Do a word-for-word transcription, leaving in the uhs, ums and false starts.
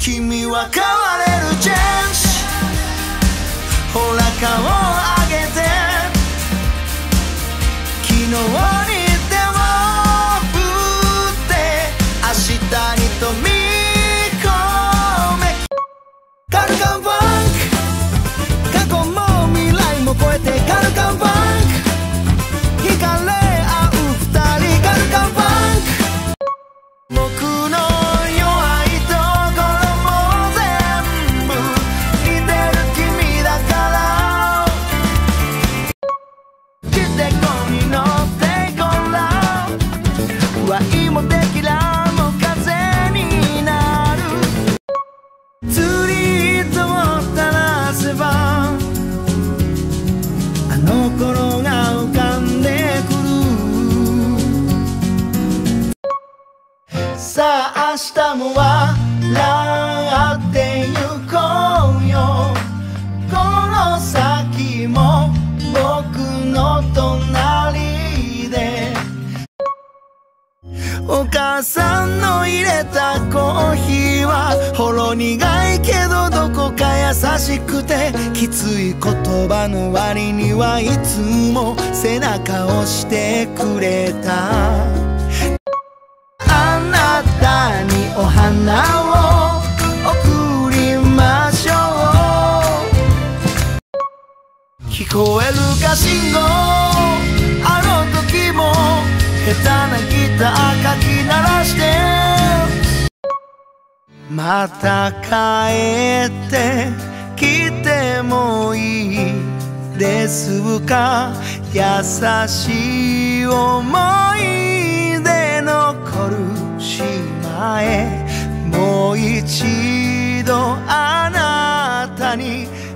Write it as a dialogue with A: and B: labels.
A: 君は変われるチェンジ、ほら顔を上げて、昨日にでも振って明日に飛び込め。カルカンファンク、過去も未来も超えてカルカンファンク、惹かれ合う二人カルカンファンク。僕の弱いところも全部似てる君だから、来てこに乗ってこら、ワイもテキラも風になる。釣り糸を垂らせばあの頃が浮かんでくる。さあ明日も笑ってゆこうよ、この先も僕の隣で。お母さんの入れたコーヒーはほろ苦いけどどこか優しくて、きつい言葉の割にはいつも背中を押してくれた。あなたにお花を贈りましょう。聞こえるか信号、あの時も下手なギターかき鳴らして、また帰ってきてもいいですか、優しい思い出残る島へ、もう一度あなたに